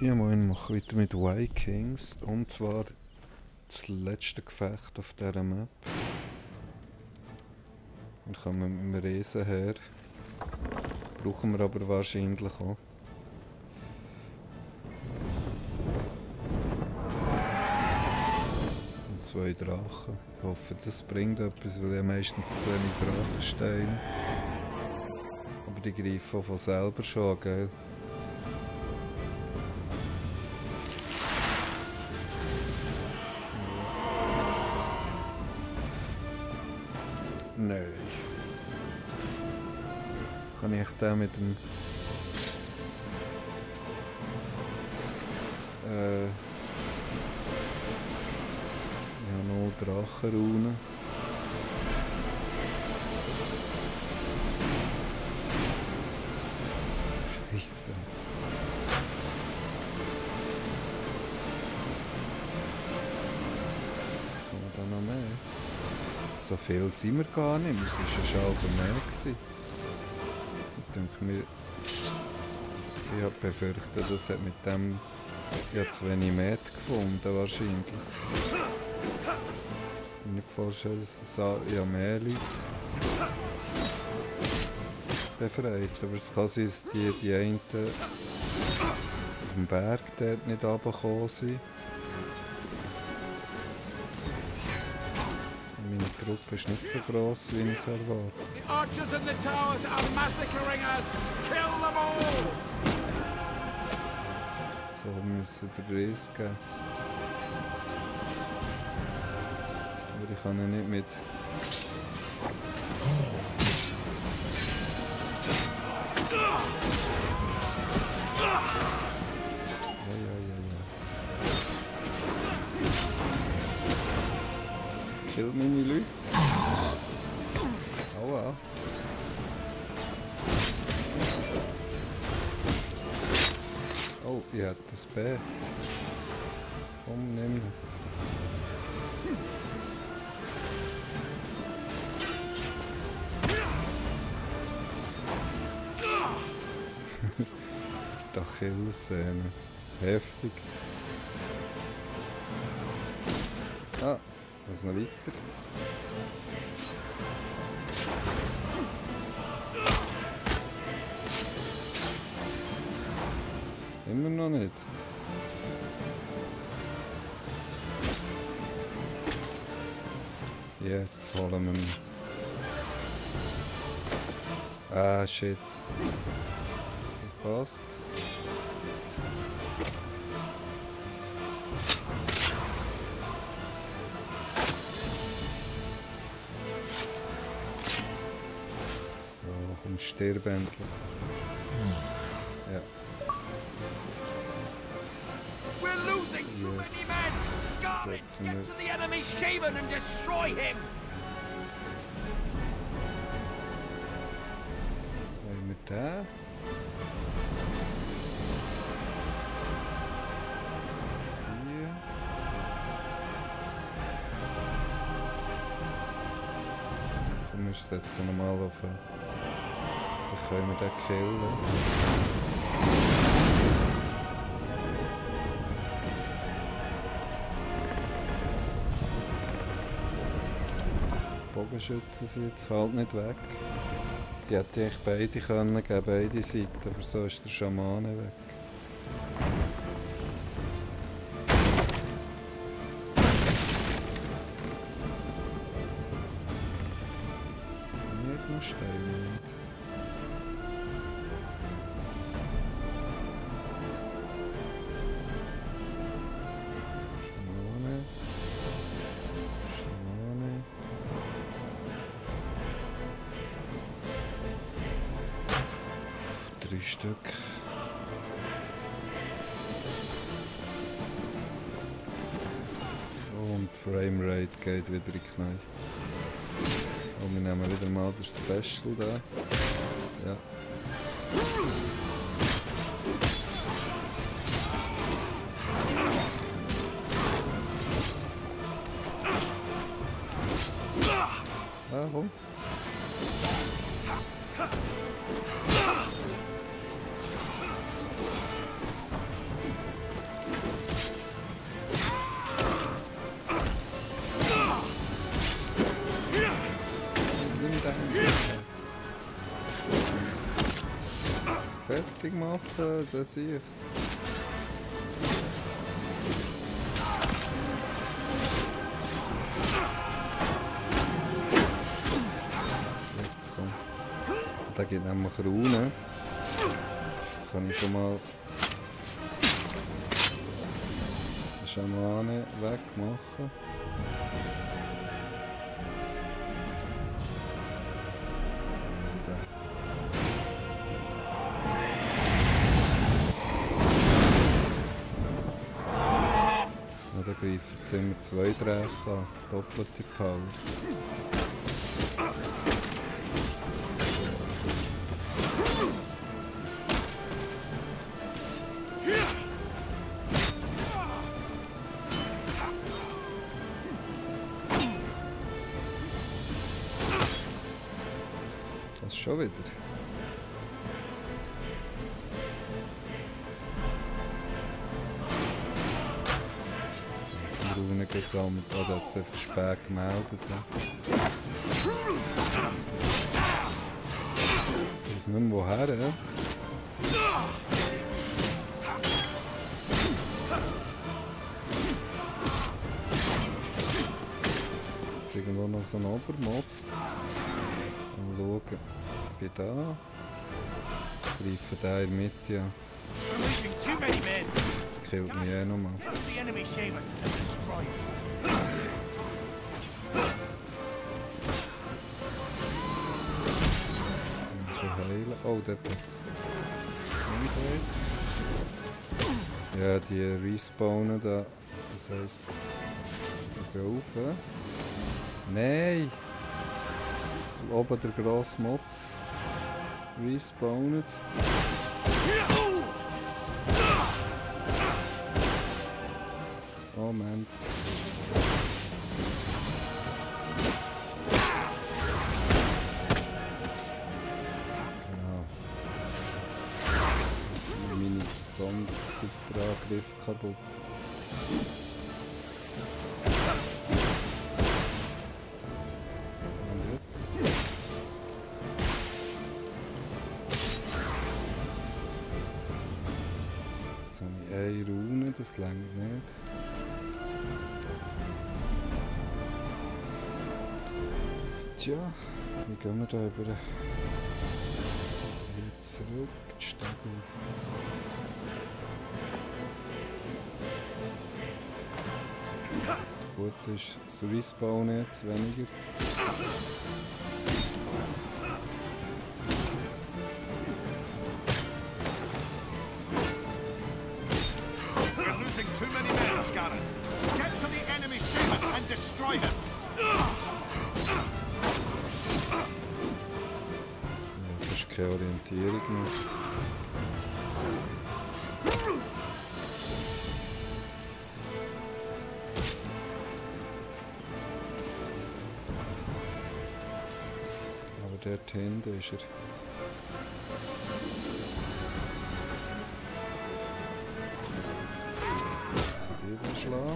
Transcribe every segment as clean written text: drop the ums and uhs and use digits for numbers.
Ja, moin, mache weiter mit Vikings. Und zwar das letzte Gefecht auf dieser Map. Wir kommen mit dem Riesen her. Brauchen wir aber wahrscheinlich auch. Und 2 Drachen. Ich hoffe, das bringt etwas, weil ich meistens zu wenig Drachensteine. Aber die greifen auch von selber schon an, gell? Nein. Kann ich den mit dem... ja, noch Drachenrunen. Scheisse. Kann man da noch mehr? So viel sind wir gar nicht, es war ja schon halb mehr gewesen. Ich denke mir, ich habe befürchtet, das hat mit dem ja zu wenig Met gefunden wahrscheinlich. Ich kann mir nicht vorstellen, dass es ja mehr Leute befreit, aber es kann sein, dass die einen auf dem Berg dort nicht runtergekommen sind. Meine Truppe ist nicht so gross, wie ich es erwarte. The archers in the towers are massacring us! Kill them all! So, wir müssen den Riss geben. Aber ich kann ihn nicht mit... Kill meine Leute. Aua. Oh, ich hatte das B. Komm, nimm ihn. Die Achillessehne. Heftig. Ah, was noch weiter? Immer noch nicht. Jetzt holen wir ihn. Ah, shit. Passt. So, komm, stirb endlich. Ja. We're losing too many men! Scarlet, get to the enemy shaman and destroy him! Wollen wir den? Hier. Komm, wir setzen ihn mal auf. Vielleicht können wir den killen. Bogenschützen sind jetzt halt nicht weg. Die hätte ich beide können geben, beide Seiten, aber so ist der Schamane weg. Ich muss stehen. Schamane. 3 Stück. Und Framerate geht wieder in die Knie. Und wir nehmen wieder mal das Special da. Ja. Ah, komm. fertig machen, das ich. Jetzt komm. Da geht nämlich Runen. Kann ich schon mal die Schamane wegmachen. Da greifen jetzt immer 2 Dräche an, doppelte Power. Das schon wieder. Runen gesammelt. Ah, da hat es einfach spät gemeldet. Ich weiß nicht mehr woher. Jetzt irgendwo noch so ein Obermods. Mal schauen. Ich bin da. Greifen den in die Mitte an. Das killt mich eh nochmal. Heilen. Oh, dort hat es ja, die respawnen da. Das heisst, ich gehe rauf. Nein! Oben der grosse Mods respawnet. Moment. Meine Sondersupperangriff kaputt. Und jetzt? Jetzt habe ich eine Rune, das reicht nicht. Tja, wie gehen wir da über hier zurück? Steig auf. Das Gute ist, das Respawn jetzt weniger. We're losing too many men, Scarron. Get to the enemy shaman and destroy him. Das ist keine Orientierung mehr. Aber dort hinten ist er. Lass sie die da schlagen.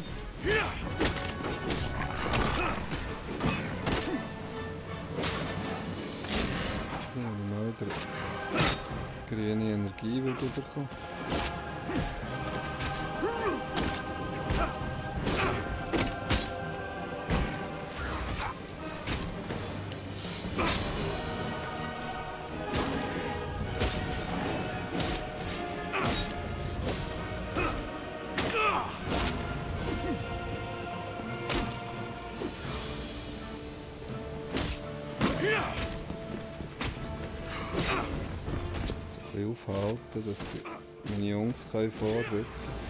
Grüne Energie wird überkommen. Aufhalten, dass meine Jungs vorrücken können.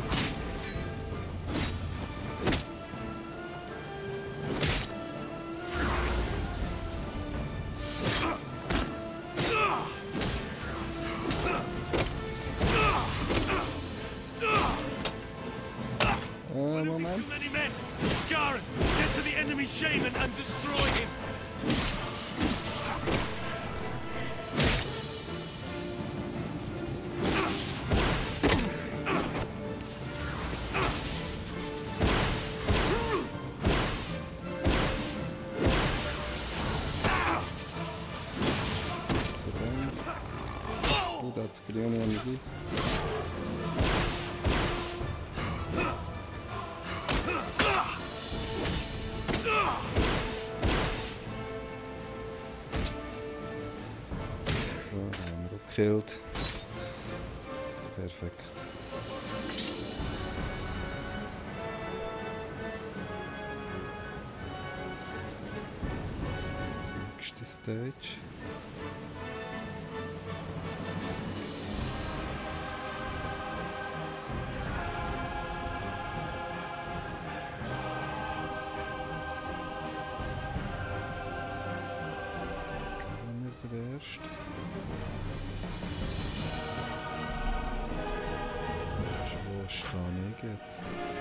Moment. Scarron, get to the enemy shaman and destroy him. das grüne Energie. So, den haben wir auch gekillt. Perfekt. Nächste Stage. Erst. Wo stehe ich jetzt?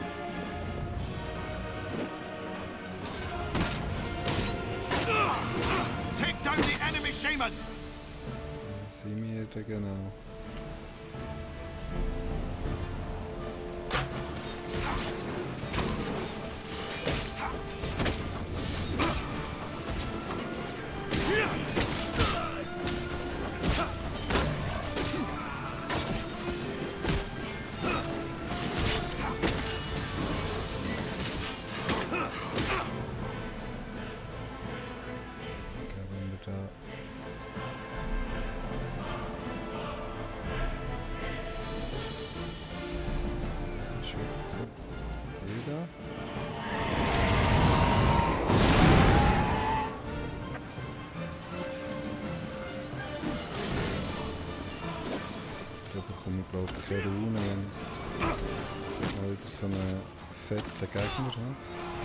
Take down the enemy shaman! Wo sind wir denn genau? Da bekomme ich glaube ich keine Rune, wenn ich mal wieder so einen fetten Gegner habe.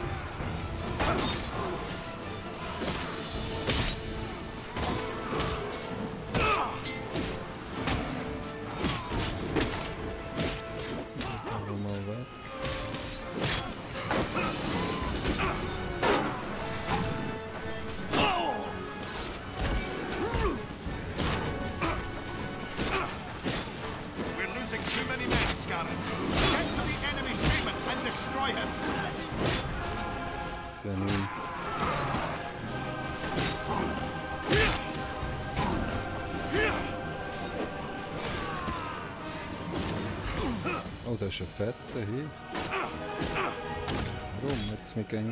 Sehr nun. Oh, das ist ein fetter hier. Warum hat es mich gegeben?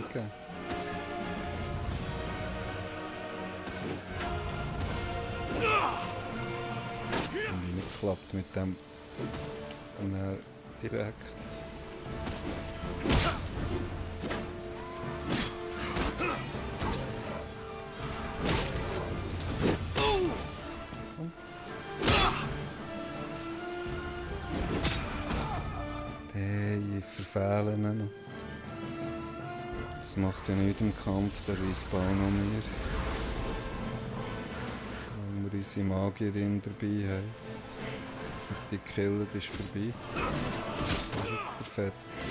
Und nicht klappt mit dem und dann direkt. Hey, ich verfehle ihn noch. Das macht ja nicht im Kampf, der Respawn an mir. Solange wir unsere Magierin dabei haben. Dass die killen, ist vorbei. Da ist jetzt der Fett.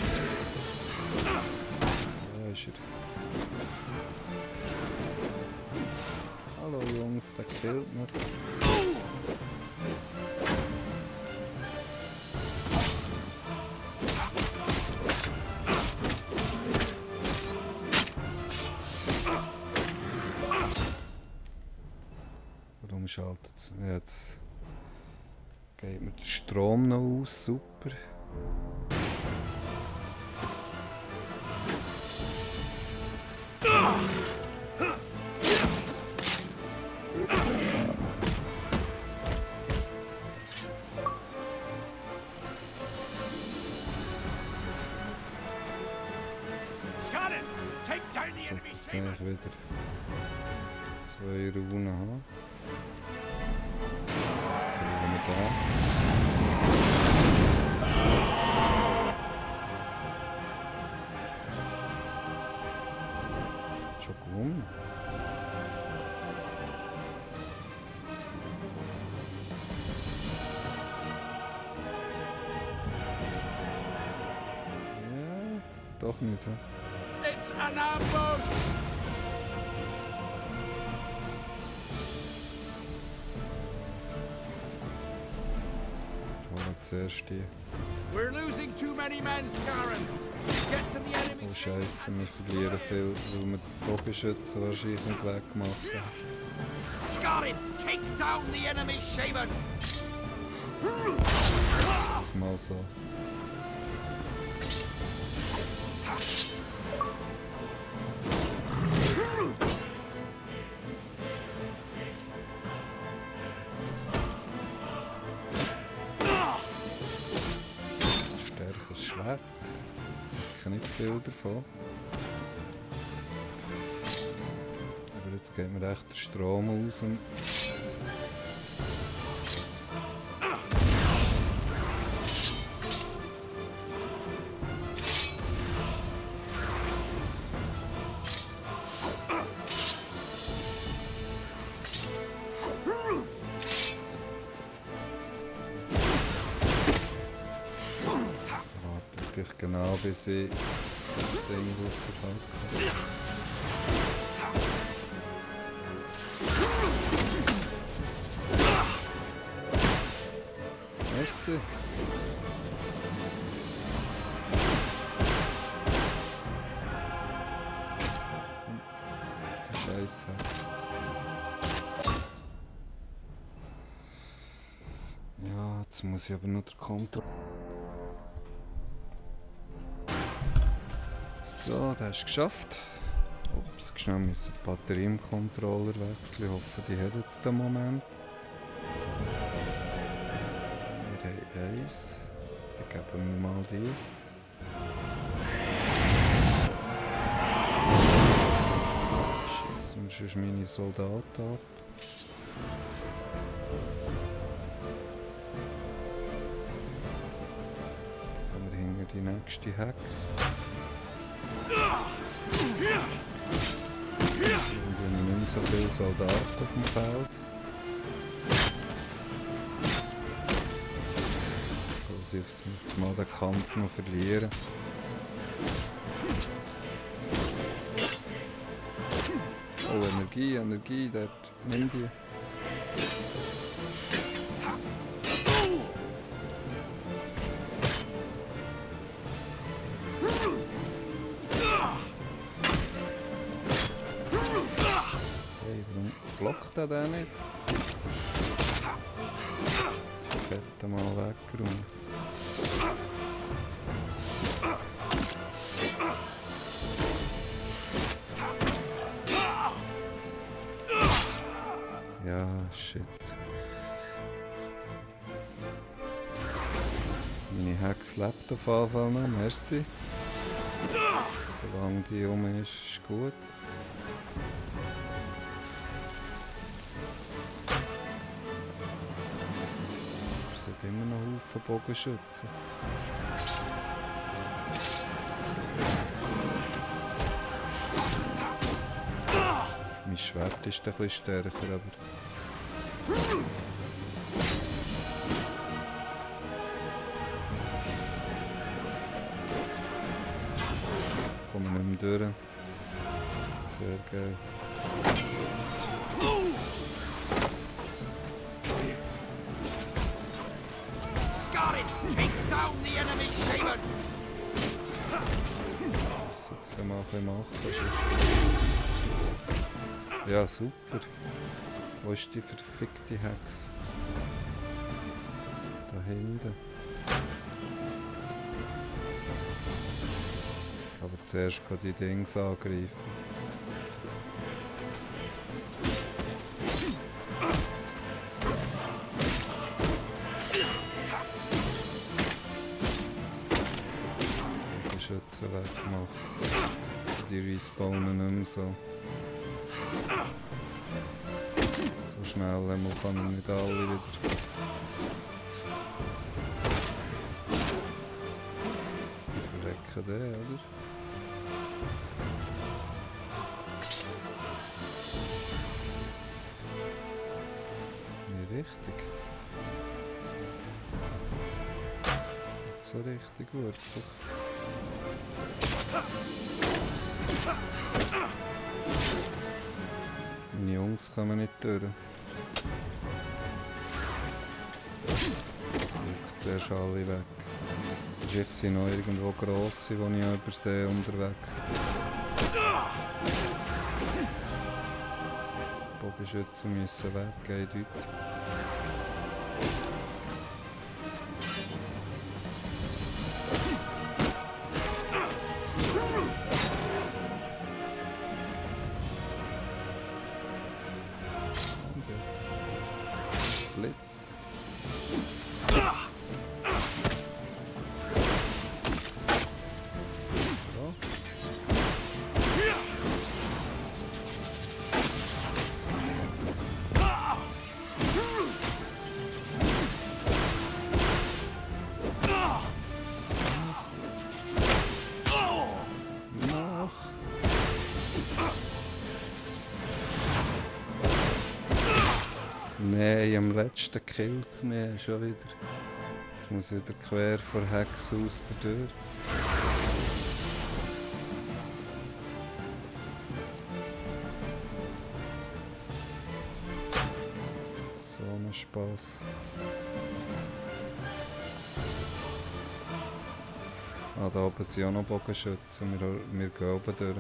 Da ist er. Hallo Jungs, der killt mich. Warum schaltet es? Jetzt geht mir der Strom noch aus, super. Jetzt sehe ich wieder 2 Runen haben. Killen wir da. Schon gewonnen. Ja, doch nicht. He? It's an ambush! Zuerst die. We're losing too many men, Scarran. Get to the enemy. Oh Scheiße, wir verlieren viel, weil wir die Bogenschützen wahrscheinlich nicht wegmachen. Scarran, take down the enemy shaman. mal so. Stärkeres Schwert. Ich habe nicht viel davon. Aber jetzt geht mir echt der Strom aus. Genau, bis ich das Ding rauspacken. Merci. Scheiße. Ja, jetzt muss ich aber noch den Kontrolle. So, das ist geschafft. Ups, schnell müssen die Batterie im Controller wechseln. Ich hoffe, die hat jetzt den Moment. Wir haben eins. Dann geben wir mal die. Schießen wir sonst meine Soldaten ab. Dann kommen wir hinter die nächste Hex. Und wir haben nicht mehr so viele Soldaten auf dem Feld. Also jetzt mal den Kampf noch verlieren. Oh, Energie, dort, nimm die. Blockt er den nicht? Die Fette mal weggeräumt. Ja, shit. Meine Hex lebt auf jeden Fall noch, merci. Solange die um ist, ist gut. Immer noch Haufen Bogenschützen. Mein Schwert ist ein bisschen stärker, aber... Kommen wir nicht mehr durch. Sehr geil. Was jetzt mal machen? Ja, super. Wo ist die verfickte Hex? Da hinten. Aber zuerst die Dings angreifen. Schützen wegmachen. Die respawnen nicht mehr so. So schnell kann man nicht alle wieder. Die verrecken den, oder? Nicht richtig. Nicht so richtig wirklich. Meine Jungs kommen nicht durch. Ich zuerst alle weg. Ich sind noch irgendwo grosse, die ich übersehe unterwegs. Bogenschützen müssen weg, eindeutig. die am letzten killt mir schon wieder. Jetzt muss ich wieder quer vor Hex aus der Tür. So ein Spaß. Ah, da oben sind auch noch Bogenschützen. Wir gehen oben durch.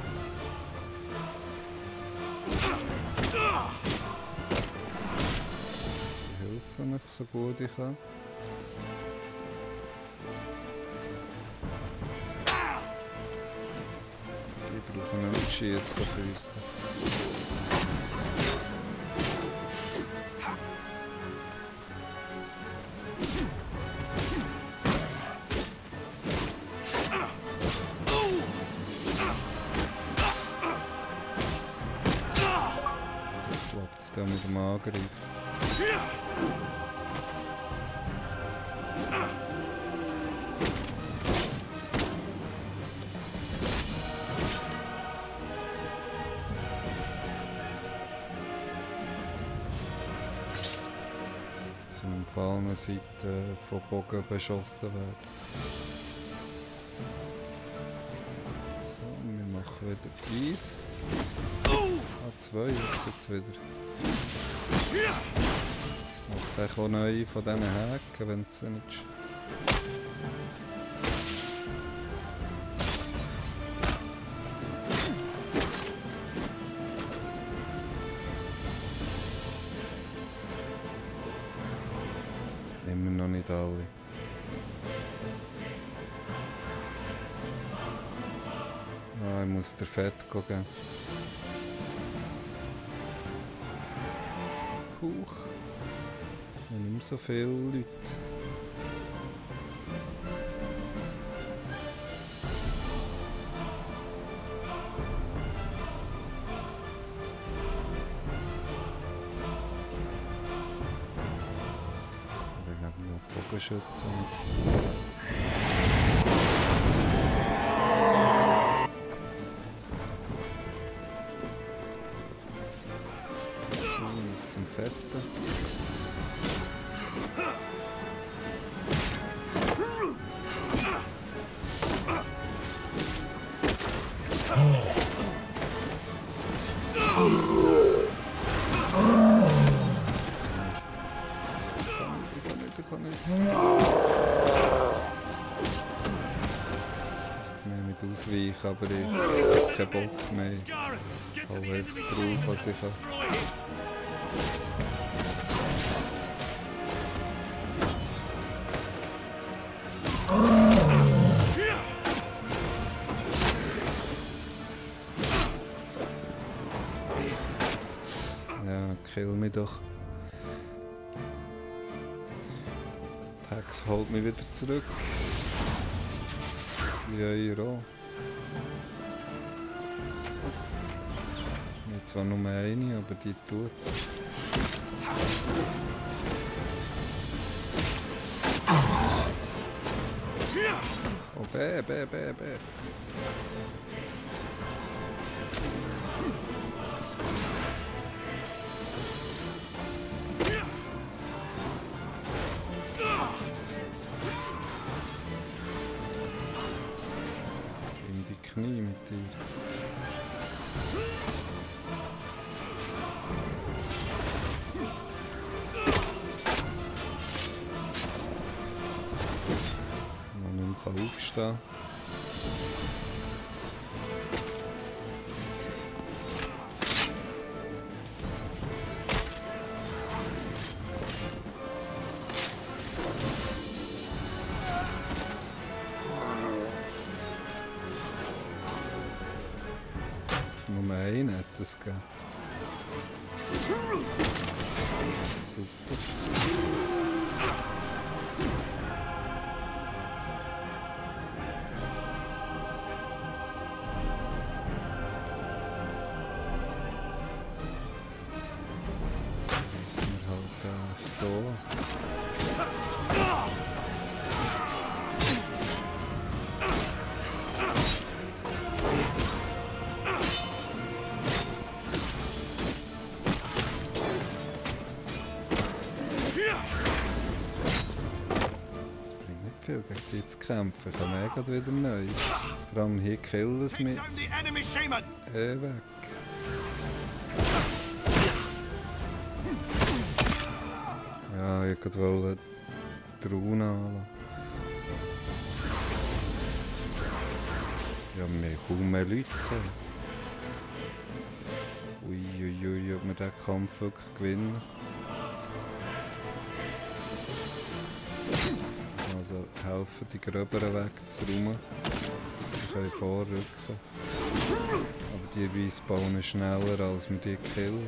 Sie helfen mich so gut ich kann. Die brauchen nicht schiessen auf uns. Der mit dem Angriff. So auf allen Seiten von Bogen beschossen werden. So, wir machen wieder Eis. Ah, 2 jetzt wieder. Macht auch neue von diesen Häken, wenn es nicht ist. Immer noch nicht alle. Ah, ich muss dir Fett geben. Huch. Nicht mehr so viele Leute. Wir haben noch Bogenschützen. Zum Fetten. Ich kann nicht. Ich muss mit ausweichen, aber ich habe keinen Bock mehr. Ich haue einfach drauf, was ich kann. Ja, kill mich doch. Die Hex holt mich wieder zurück. Wie ihr auch. Ich habe zwar nur eine, aber die tut. Oh, bäh. In die Knie mit dir. Noch nicht mehr aufstehen. Nur einen hat das gegeben. Super. Wir halt so. viel gegen die zu kämpfen. Ich habe gerade wieder neu. Vor allem hier killen sie mich. Weg. Ja, ich wollte die Rune anlassen. Ja, wir haben kaum mehr Leute. Uiuiui, ob wir diesen Kampf wirklich gewinnen. Also helfen, die Gröberen wegzuräumen, dass sie vorrücken können. Aber die respawnen schneller, als wir die killen.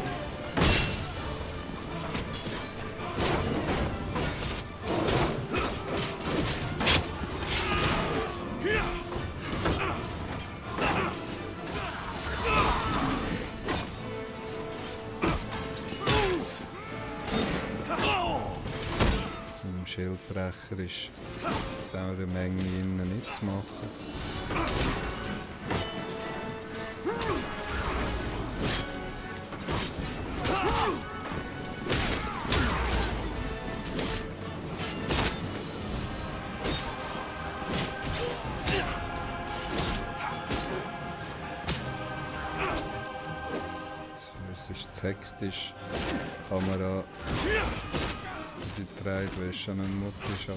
Schildbrecher ist in dieser Menge innen nicht zu machen. Es ist zu hektisch. Die Kamera die dreht, weil es schon ein Mutter ist.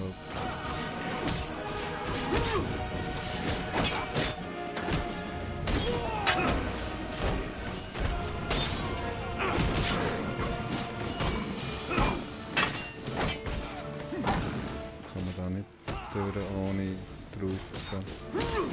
Kann man da nicht durch, ohne drauf zu gehen.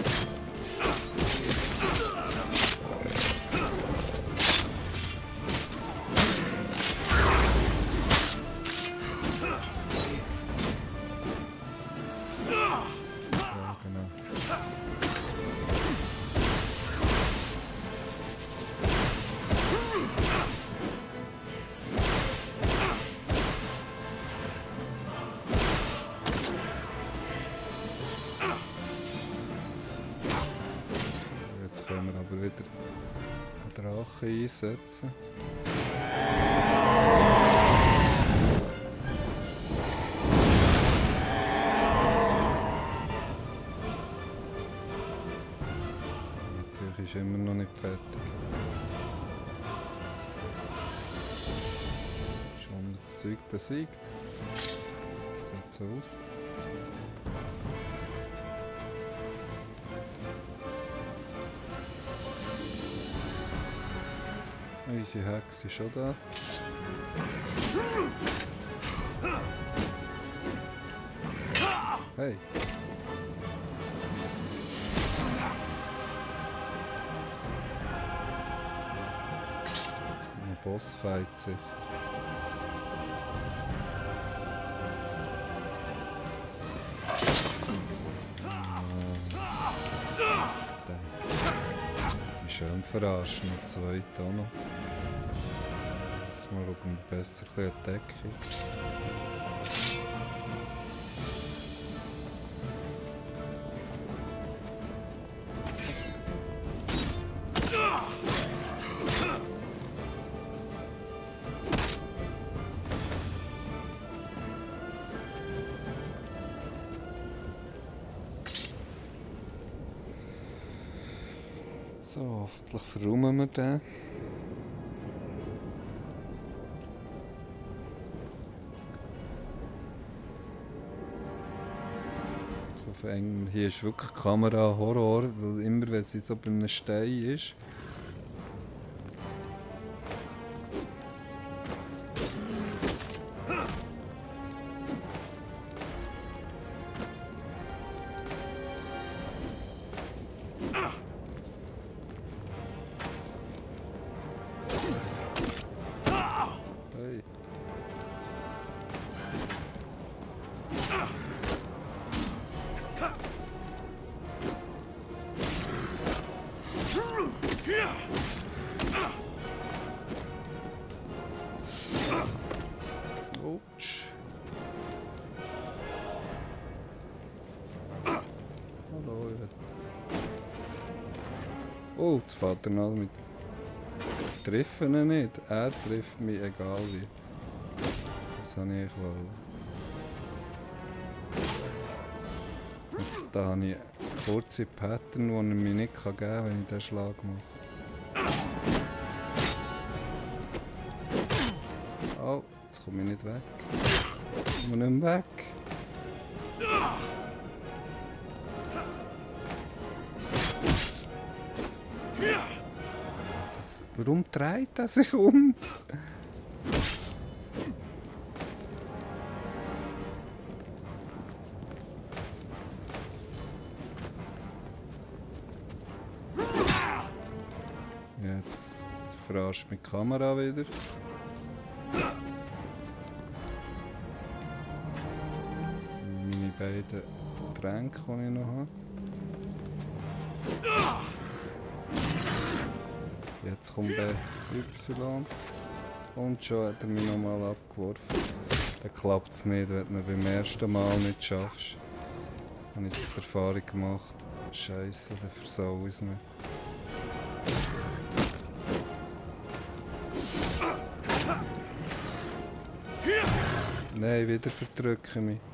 Können wir aber wieder einen Drachen einsetzen. Natürlich ist immer noch nicht fertig. Schon das Zeug besiegt. Sieht so aus. Unsere Hexe ist schon da. Hey! Ein Boss fight sich. Schön verarscht, noch zwei auch noch. Jetzt mal schauen wir besser ein bisschen an die Decke. So, hoffentlich verräumen wir den. So vereng. Hier ist wirklich Kamera-Horror, weil immer wenn sie so bei einem Stein ist. Oh, jetzt fährt er noch mit. Treffen ihn nicht. Er trifft mich, egal wie. Das habe ich wollen. Da habe ich kurze Pattern, die er mir nicht geben kann, wenn ich diesen Schlag mache. Oh, jetzt komme ich nicht weg. Ich komme nicht mehr weg. Warum dreht er sich um? Jetzt verarscht mich die Kamera wieder. Das sind meine beiden Tränke, die ich noch habe. Jetzt kommt der Y. Und schon hat er mich nochmal abgeworfen. Dann klappt es nicht, wenn du beim ersten Mal nicht schaffst. Ich habe jetzt die Erfahrung gemacht. Scheiße, dann versau ich es nicht. Nein, wieder verdrücke ich mich.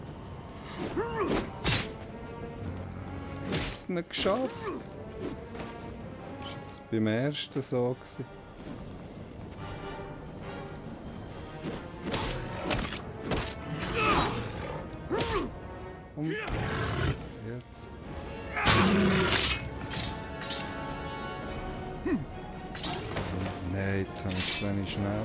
Ich habe es nicht geschafft. Das war jetzt beim ersten so. Und jetzt. Nein, jetzt habe ich zu wenig schnell.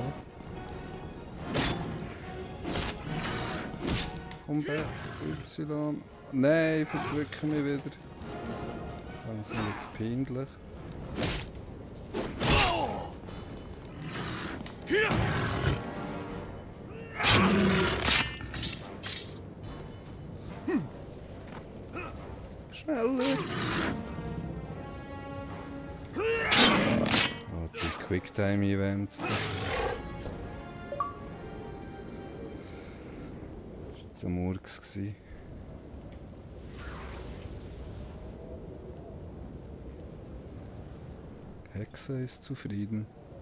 Und Y. Nein, verdrücke mich wieder. Das ist mir jetzt peinlich. Schneller! Oh, die Quicktime-Events. Das war ein Murks. Hexe ist zufrieden.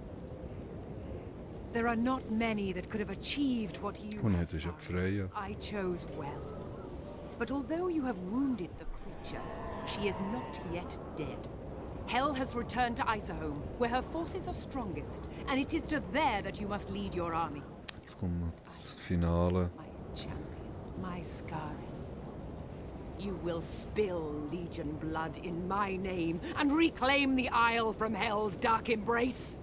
There are not many that could have achieved what you Oh nein, have das ist ja done. Freya. I chose well. But although you have wounded the creature, she is not yet dead. Hel has returned to Iserholm, where her forces are strongest, and it is to there that you must lead your army. Jetzt kommt noch das Finale. My champion, my Skari. You will spill Legion blood in my name and reclaim the Isle from Hel's dark embrace.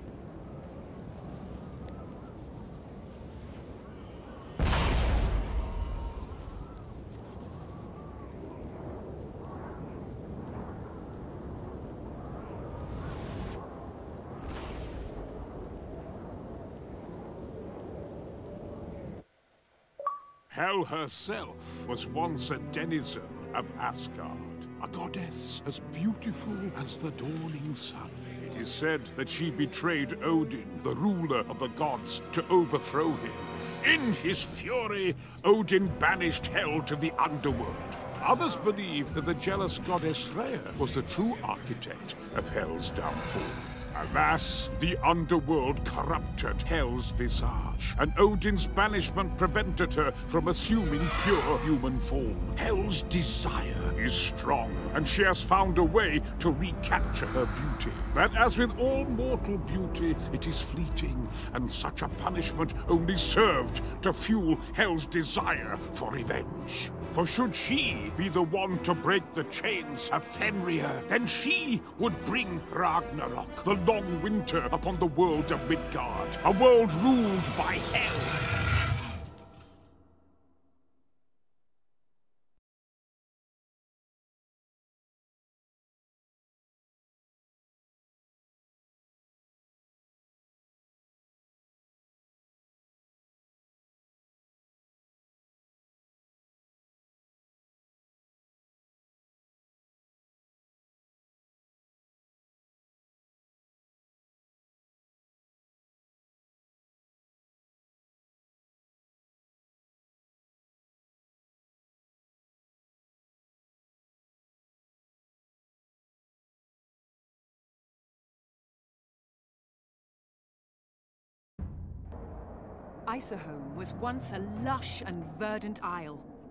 Hel herself was once a denizen of Asgard, a goddess as beautiful as the dawning sun. It is said that she betrayed Odin, the ruler of the gods, to overthrow him. In his fury, Odin banished Hel to the underworld. Others believe that the jealous goddess Freya was the true architect of Hel's downfall. Alas, the underworld corrupted Hel's visage, and Odin's banishment prevented her from assuming pure human form. Hel's desire is strong, and she has found a way to recapture her beauty. But as with all mortal beauty, it is fleeting, and such a punishment only served to fuel Hel's desire for revenge. For should she be the one to break the chains of Fenrir, then she would bring Ragnarok, the long winter upon the world of Midgard, a world ruled by Hel. Iserholm was once a lush and verdant isle.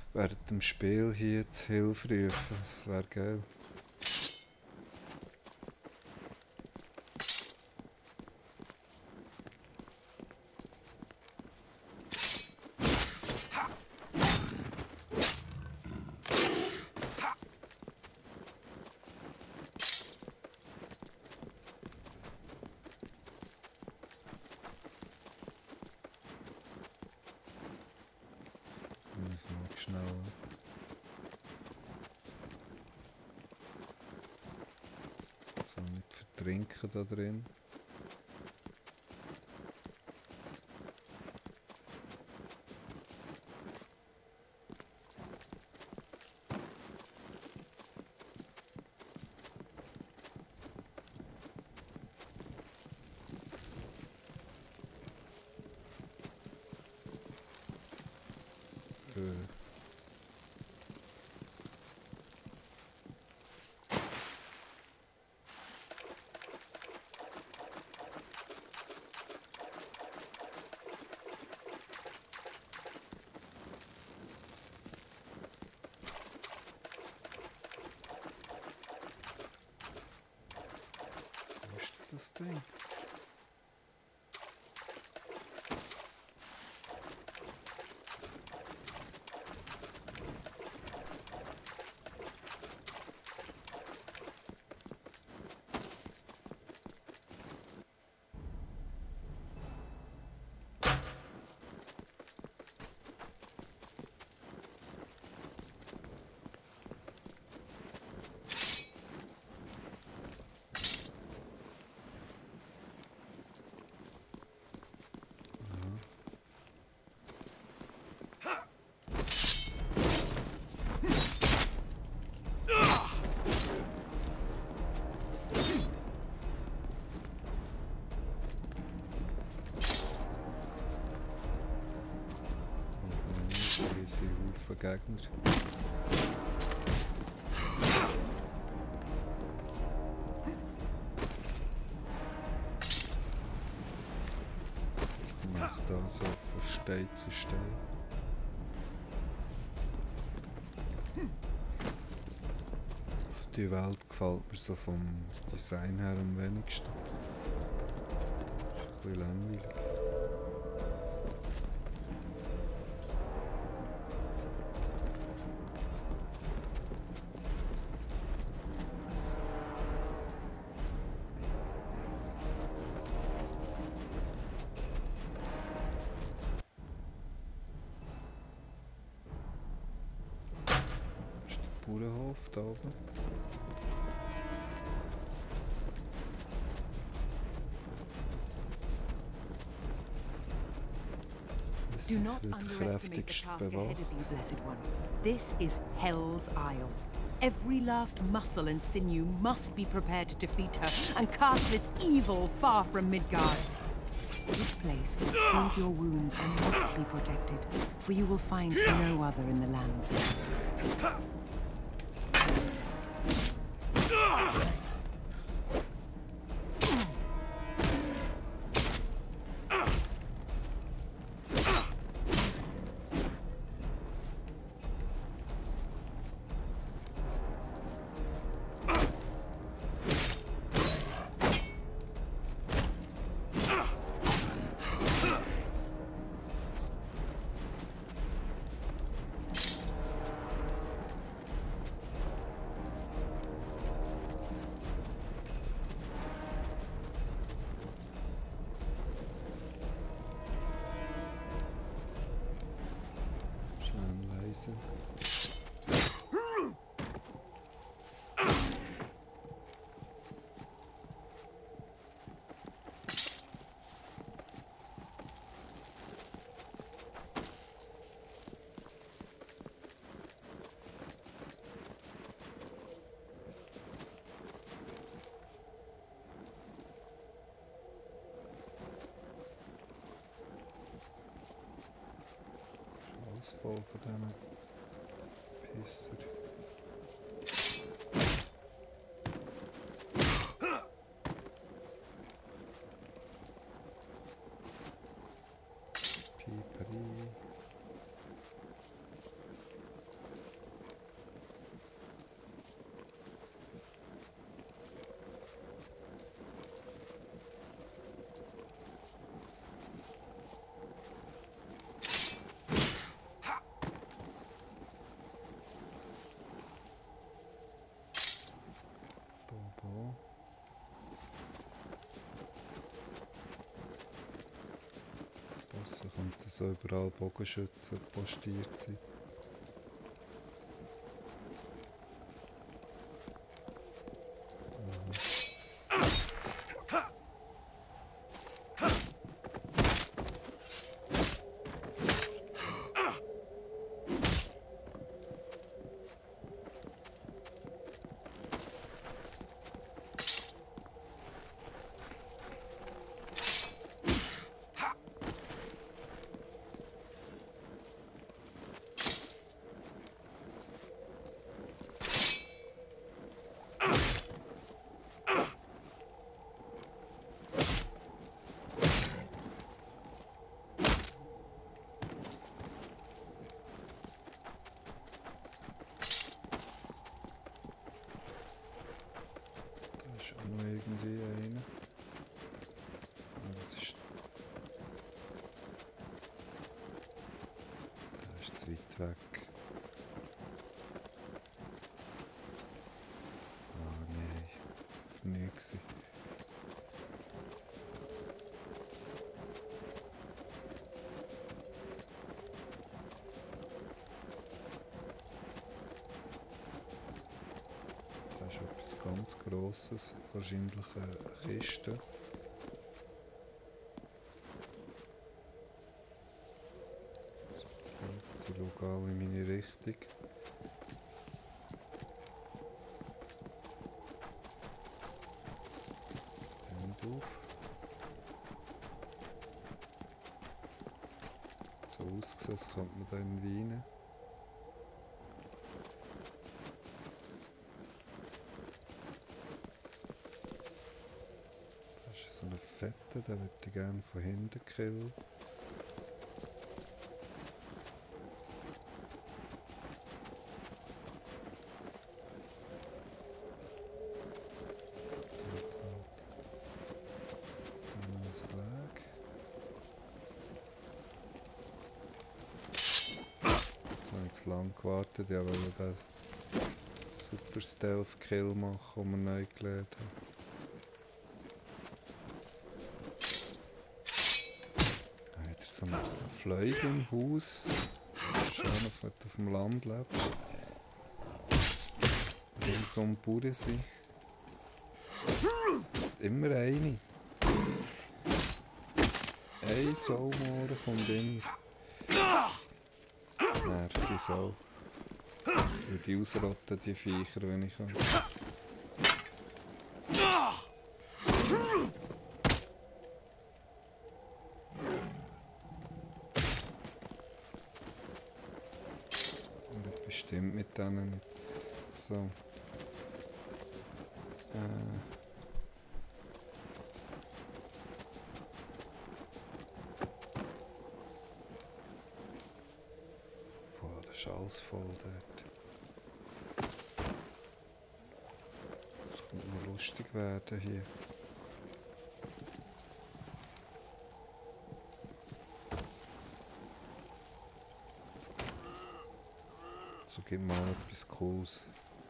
während dem Spiel hier zu Hilfe rufen. Das wäre geil. Das mag schnell. So nicht vertrinken da drin. Wo ist das Ding? Riesige Haufen Gegner. Macht da so von Stein zu Stein. Also die Welt gefällt mir so vom Design her am wenigsten. Ist ein bisschen langweilig. Bauernhof da oben. Do not underestimate the task ahead of you, Blessed One. This is Hell's Isle. Every last muscle and sinew must be prepared to defeat her and cast this evil far from Midgard. This place will soothe your wounds and must be protected, for you will find no other in the lands. Scheiße. Alles voll von diesen Pisser. Pieperi. so überall Bogenschützen postiert sind. Weit weg. Ah nein, nicht gewesen. Das ist etwas ganz Grosses, wahrscheinlich eine Kiste. Ich schaue alle in meine Richtung. Hand auf. So ausgesehen, als könnte man da irgendwie rein. Das ist so ein Fetter, den würde ich gerne von hinten killen. Lang gewartet, ja, weil wir den super Stealth-Kill machen, den wir neu gelernt haben. Wieder so ein Fleug im Haus. Schauen, ob du auf dem Land lebst. Will so ein Bauern sein. Immer eine. Ein Saumohren kommt immer. Nervt die Sau. Ich würde die ausrotten, die Viecher, wenn ich kann. Und bestimmt mit denen nicht. So. Ist alles voll dort. Das könnte noch lustig werden hier. So gibt mal etwas Cooles.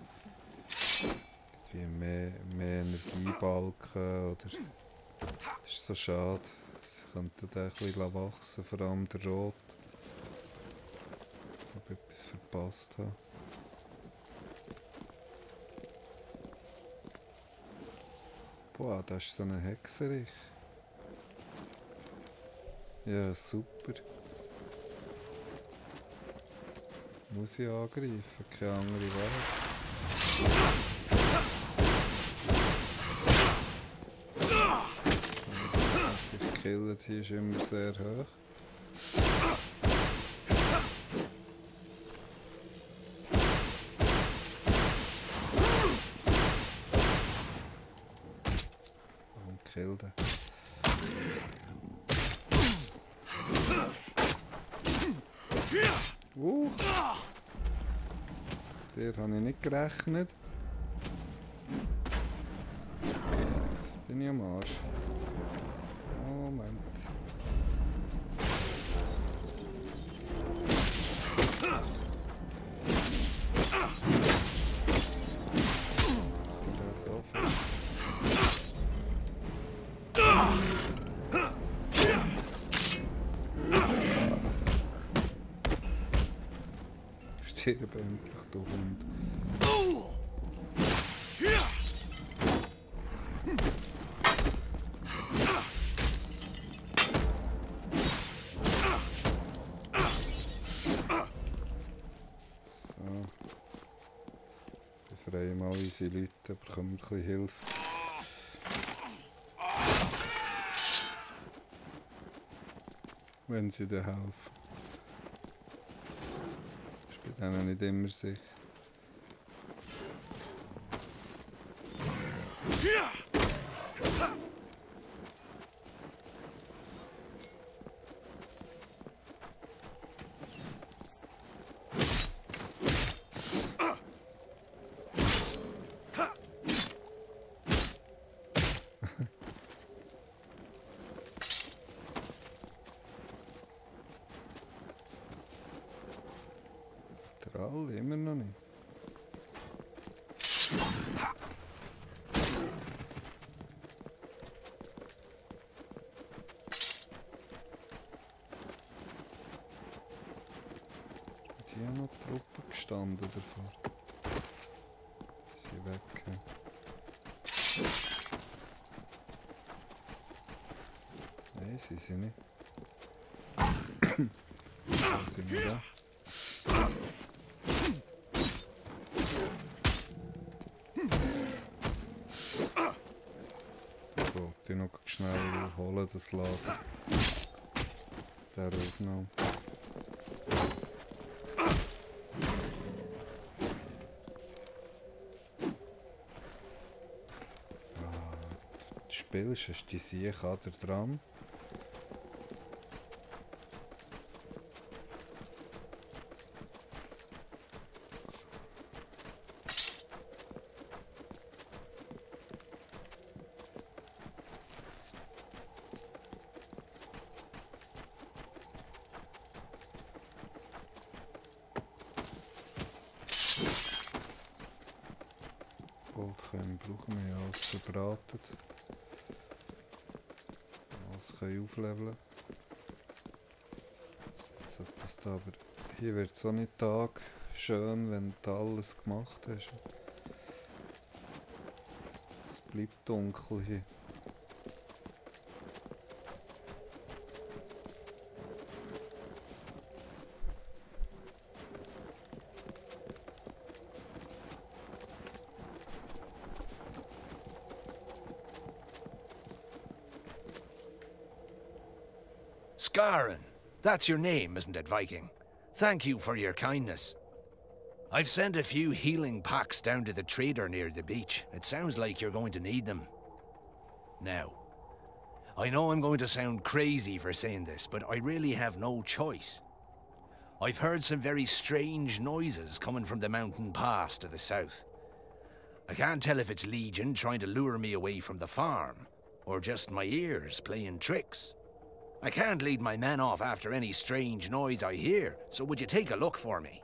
Wie mehr Energiebalken oder. Das ist so schade. Sie könnten den ein bisschen wachsen, vor allem der Rot. Etwas verpasst habe. Boah, das ist so ein Hexerich. Ja, super. Muss ich angreifen, keine andere Wahl. Das Killen hier ist immer sehr hoch. Kill den. Der habe ich nicht gerechnet. Jetzt bin ich am Arsch. Moment. Das so fest. Stirb endlich, du Hund. So. Befreien mal unsere Leute, bekommen wir ein bisschen Hilfe. Wenn sie dir helfen. Ist bei denen nicht immer sicher. Drall, immer noch nicht. Hier haben noch Truppen gestanden davor. Sie sind weg. Nein, sie sind nicht. Wo sind wir da? So, die noch schnell holen, das Lager. Der Aufnahme. Das Spiel ist die Siechkader dran. Goldkörner brauchen wir ja alles verbraten. Alles können aufleveln. Jetzt hat das da, aber hier wird es auch nicht Tag schön, wenn du alles gemacht hast. Es bleibt dunkel hier. Scarron. That's your name, isn't it, Viking? Thank you for your kindness. I've sent a few healing packs down to the trader near the beach. It sounds like you're going to need them. Now, I know I'm going to sound crazy for saying this, but I really have no choice. I've heard some very strange noises coming from the mountain pass to the south. I can't tell if it's Legion trying to lure me away from the farm, or just my ears playing tricks. I can't lead my men off after any strange noise I hear, so would you take a look for me?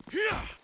Yeah!